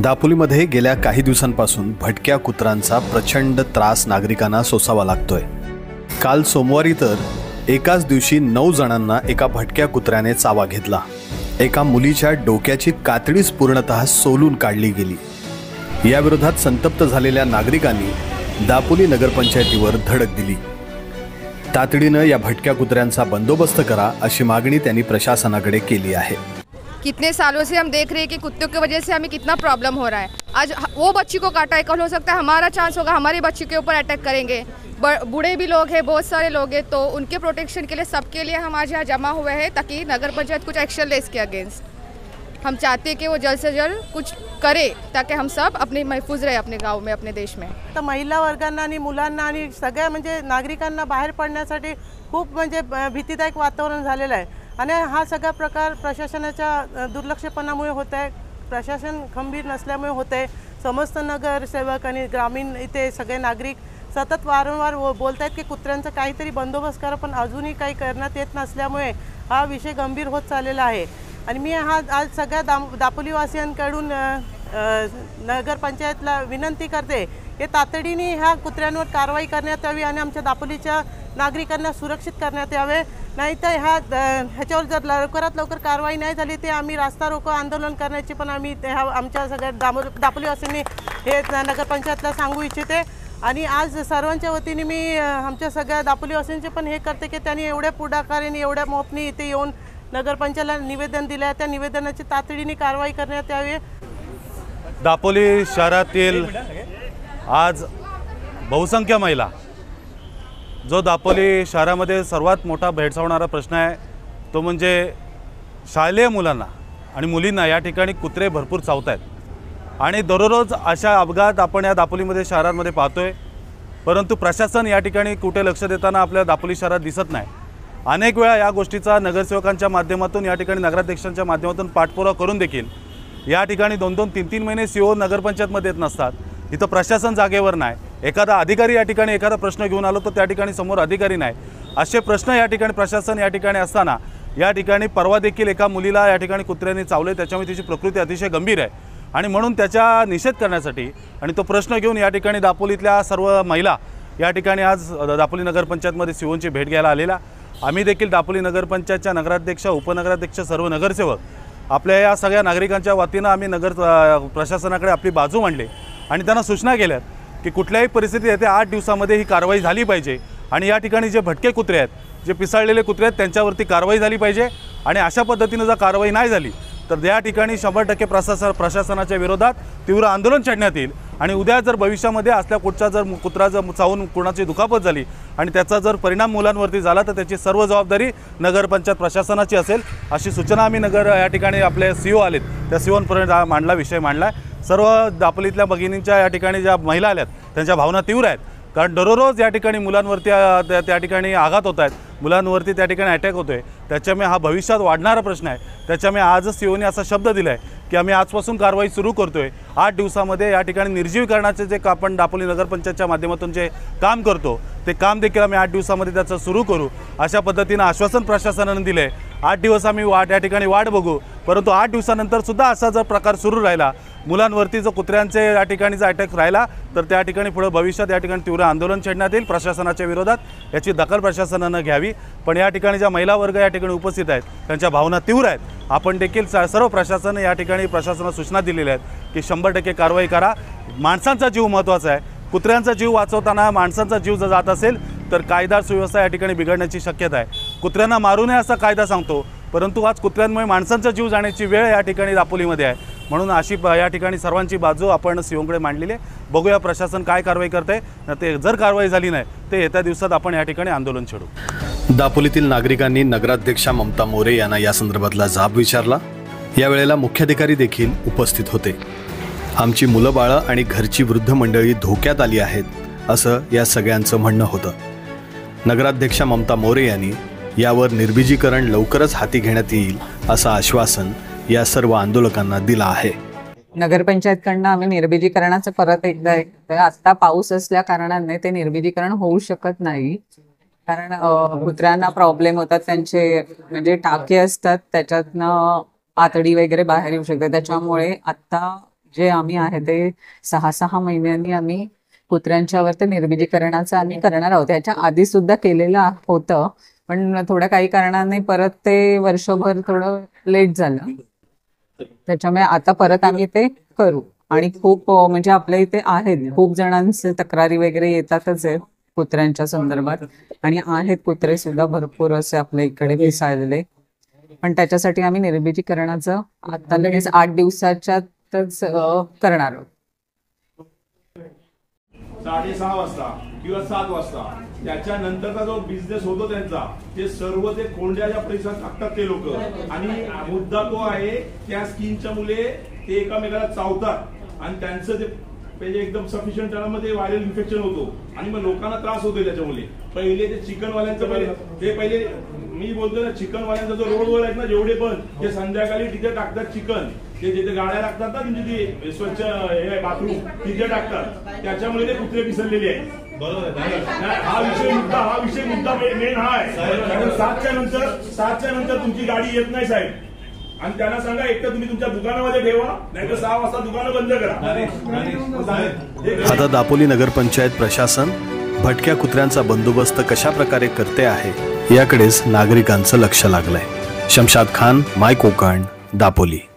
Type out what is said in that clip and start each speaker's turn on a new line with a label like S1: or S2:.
S1: दापोलीमध्ये गेल्या काही दिवसांपासून भटक्या कुत्रांचा प्रचंड त्रास नागरिकांना सोसावा लागतोय। काल सोमवारी तर एकाच दिवशी 9 जणांना एका भटक्या कुत्र्याने चावा घेतला। एका मुलीच्या डोक्याची कातडीच पूर्णतः सोलून काढली गेली। या विरोधात संतप्त झालेल्या नागरिकांनी दापोली नगरपंचायतीवर धडक दिली। तातडीने या भटक्या कुत्र्यांचा बंदोबस्त करा अशी मागणी त्यांनी प्रशासनाकडे केली आहे।
S2: कितने सालों से हम देख रहे हैं कि कुत्तों की वजह से हमें कितना प्रॉब्लम हो रहा है। आज वो बच्ची को काटा है, कल हो सकता है हमारा चांस होगा, हमारे बच्ची के ऊपर अटैक करेंगे। बूढ़े भी लोग हैं, बहुत सारे लोग हैं, तो उनके प्रोटेक्शन के लिए सबके लिए हम आज यहाँ जमा हुए हैं ताकि नगर पंचायत कुछ एक्शन ले इसके अगेंस्ट। हम चाहते हैं कि वो जल्द से जल्द कुछ करे ताकि हम सब अपने महफूज रहे अपने गाँव में, अपने देश में।
S3: तर महिला वर्गांना आणि मुलांना आणि सगळ्या म्हणजे नागरिकांना बाहेर पडण्यासाठी खूप म्हणजे भीतीदायक वातावरण झालेलं आहे आणि हा सगळा प्रकार प्रशासनाच्या दुर्लक्षपणामुळे होत आहे। प्रशासन खंबीर नसल्यामुळे होत आहे। समस्त नगरसेवक आणि ग्रामीण इथे सगळे नागरिक सतत वारंवार बोलत आहेत की कुत्र्यांचा काहीतरी बंदोबस्त करा, पण अजूनही काही करण्यात येत नसल्यामुळे हा विषय गंभीर होत चाललेला आहे। आणि मी आज सगळ्या दापोलीवासियांकडून नगरपंचायतला विनंती करते की तातडीने ह्या कुत्र्यांवर कारवाई करण्यात यावी आणि आमच्या दापोलीच्या नागरिकांना सुरक्षित करण्यात यावे। नाहीतर ह्याच्यावर जर लवकरात लवकर कारवाई नाही झाली ते आम्ही रास्ता रोको आंदोलन करण्याची पण आम्ही आमच्या सगळ्या दापोलीवासियांनी हे नगरपंचायतला सांगू इच्छिते। आणि आज सर्वांच्या वतीने मी आमच्या सगळ्या दापोलीवासियांचे पण हे करते की त्यांनी एवढ्या पुढाकाराने एवढ्या मोपनी इथे येऊन नगरपंचायतला निवेदन दिले आहे, त्या निवेदनाची तातडीने कारवाई करण्यात यावी।
S4: दापोली शहरातील आज बहुसंख्य महिला, जो दापोली शहरामध्ये सर्वात मोठा भेडसावणारा प्रश्न आहे तो म्हणजे शालेय मुलांना आणि मुलींना या ठिकाणी कुत्रे भरपूर चावत आहेत आणि दररोज अशा अपघात आपण या दापोलीमध्ये शहरांमध्ये पाहतोय। परंतु प्रशासन या ठिकाणी कुठे लक्ष देताना आपल्या दापोली शहरात दिसत नाही। अनेक वेळा या गोष्टीचा नगरसेवकांच्या माध्यमातून या ठिकाणी नगराध्यक्षांच्या माध्यमातून पाठपुरावा करून देखील या ठिकाणी 2-2, 3-3 महिने सीओ नगरपंचायतमध्ये येत नसतात। इथं प्रशासन जागेवर नाही। एखादा अधिकारी या ठिकाणी एखादा प्रश्न घेऊन आलो तर त्या ठिकाणी समोर अधिकारी नाही। असे प्रश्न या ठिकाणी प्रशासन या ठिकाणी असताना या ठिकाणी परवा देखील एका मुलीला या ठिकाणी कुत्र्याने चावले, त्याच्यामुळे तिची प्रकृती अतिशय गंभीर आहे आणि म्हणून त्याचा निषेध करण्यासाठी आणि तो प्रश्न घेऊन या ठिकाणी दापोलीतल्या सर्व महिला या ठिकाणी आज दापोली नगरपंचायतमध्ये सीओंची भेट घ्यायला आलेला। आम्ही देखील दापोली नगरपंचायतच्या नगराध्यक्ष, उपनगराध्यक्ष, सर्व नगरसेवक आपल्या या सगळ्या नागरिकांच्या वतीनं आम्ही प्रशासनाकडे आपली बाजू मांडली आणि त्यांना सूचना केल्यात की कुठल्याही परिस्थितीत येत्या 8 दिवसामध्ये ही कारवाई झाली पाहिजे आणि या ठिकाणी जे भटके कुत्रे आहेत, जे पिसाळलेले कुत्रे आहेत, त्यांच्यावरती कारवाई झाली पाहिजे आणि अशा पद्धतीने जर कारवाई नाही झाली तर या ठिकाणी 100% प्रशासनाच्या विरोधात तीव्र आंदोलन छेडण्यात येईल। आणि उद्या जर भविष्यामध्ये असल्या कुठचा जर कुत्रा जर चावून कुणाची दुखापत झाली आणि त्याचा जर परिणाम मुलांवरती झाला तर त्याची सर्व जबाबदारी नगरपंचायत प्रशासनाची असेल, अशी सूचना आम्ही या ठिकाणी आपले सीओ आलेत त्या सीओंपर्यंत मांडला, विषय मांडला। सर्व दापोलीतल्या भगिनींच्या या ठिकाणी ज्या महिला आल्यात त्यांच्या भावना तीव्र आहेत, कारण दररोज या ठिकाणी मुलांवरती त्या ठिकाणी आघात होत आहेत, मुलांवरती त्या ठिकाणी अटॅक होतोय। त्याच्यामुळे हा भविष्यात वाढणारा प्रश्न आहे। त्याच्यामुळे आजच सीओने असा शब्द दिला आहे की आम्ही आजपासून कारवाई सुरू करतोय। 8 दिवसामध्ये या ठिकाणी निर्जीवीकरणाचे जे आपण दापोली नगरपंचायतच्या माध्यमातून जे काम करतो ते काम देखील आम्ही 8 दिवसामध्ये त्याचं सुरू करू, अशा पद्धतीनं आश्वासन प्रशासनाने दिले। 8 दिवस आम्ही या ठिकाणी वाट बघू, परंतु 8 दिवसानंतर सुद्धा असा जर प्रकार सुरू राहिला, मुलांवरती जर कुत्र्यांचे या ठिकाणीचा अटॅक राहिला तर त्या ठिकाणी पुढे भविष्यात या ठिकाणी तीव्र आंदोलन छेडण्यात येईल प्रशासनाच्या विरोधात। याची दखल प्रशासनानं घ्यावी। पण या ठिकाणी ज्या महिला वर्ग या ठिकाणी उपस्थित आहेत त्यांच्या भावना तीव्र आहेत। आपण देखील सर्व प्रशासन या ठिकाणी प्रशासनाला सूचना दिलेल्या आहेत की 100% कारवाई करा। माणसांचा जीव महत्त्वाचा आहे। कुत्र्यांचा जीव वाचवताना माणसांचा जीव जर जात असेल तर कायदा सुव्यवस्था या ठिकाणी बिघडण्याची शक्यता आहे। कुत्र्यांना मारू नये असा कायदा सांगतो, परंतु आज कुत्र्यांमुळे माणसांचा जीव जाण्याची वेळ या ठिकाणी दापोलीमध्ये आहे। म्हणून अशी या ठिकाणी सर्वांची बाजू आपण सीओंकडे मांडलेली आहे। बघूया प्रशासन काय कारवाई करते, ते जर कारवाई झाली नाही तर येत्या दिवसात आपण या ठिकाणी आंदोलन छेडू।
S1: दापोलीतील नागरिकांनी नगराध्यक्षा ममता मोरे यांना या संदर्भातला जाब विचारला। यावेळेला मुख्याधिकारी देखील उपस्थित होते। आमची मुलं बाळं आणि घरची वृद्ध मंडळी धोक्यात आली आहेत, असं या सगळ्यांचं म्हणणं होतं। नगराध्यक्षा ममता मोरे यांनी यावर निर्बीजीकरण लवकरच हाती घेण्यात येईल असं आश्वासन या सर्व आंदोलकांना दिलं आहे।
S5: नगरपंचायतकडनं आम्ही निर्बीजीकरणाचं परत एकदा आता पाऊस असल्या कारणाने ते निर्बीजीकरण होऊ शकत नाही, कारण कुत्र्यांना प्रॉब्लेम होतात, त्यांचे म्हणजे टाके असतात त्याच्यातनं आतडी वगैरे बाहेर येऊ शकते। त्याच्यामुळे आता जे आम्ही आहे ते 6-6 महिन्यांनी आम्ही कुत्र्यांच्यावर निर्बिजीकरणाचं आम्ही करणार आहोत. याच्या आधी सुद्धा केलेलं होतं, पण थोड्या काही कारणाने परत ते वर्षभर थोडं लेट झालं. त्याच्यामुळे आता परत आम्ही ते करू. आणि खूप म्हणजे आपल्या इथे आहेत खूप जणांचे तक्रारी वगैरे येतातच आहेत कुत्र्यांच्या संदर्भात, आणि आहेत कुत्रे सुद्धा भरपूर असे आपल्या इकडे दिसायलेले. पण त्याच्यासाठी आम्ही निर्बिजीकरणाचं आता लगेच 8 दिवसाच्यातच करणार आहोत.
S6: 6:30 वाजता किंवा 7 वाजता त्याच्यानंतरचा जो बिझनेस होतो त्यांचा, ते सर्व ते कोंड्याच्या परिसरात टाकतात ते लोक. आणि मुद्दा तो आहे त्या स्किनच्या मुले ते एकामेकाला चावतात आणि त्यांचं ते पहिले एकदम सफिशियंट टाइममध्ये व्हायरल इन्फेक्शन होतो आणि मग लोकांना त्रास होतो त्याच्यामुळे. पहिले ते चिकनवाल्यांचं पहिले मी बोलतो ना, चिकनवाल्यांचा जो रोडवर आहेत ना जेवढे पण, ते संध्याकाळी तिथे टाकतात चिकन. ते जिथे गाड्या लागतात ना तुमची ती स्वच्छ हे बाथरूम तिथे टाकतात, त्याच्यामुळे ते कुत्रे पिसरलेले आहेत. हा विषय मुद्दा मेन हा आहे. 7च्या नंतर तुमची गाडी येत नाही साहेब. आणि त्यांना सांगा, एक तर तुम्ही तुमच्या दुकानामध्ये ठेवा, नाहीतर 6 वाजता दुकानं बंद करा.
S1: आता दापोली नगरपंचायत प्रशासन भटक्या कुत्र्यांचा बंदोबस्त कशा प्रकारे करते आहे याकडेच नागरिकांचं लक्ष लागलंय. शमशाद खान, माय कोकण, दापोली.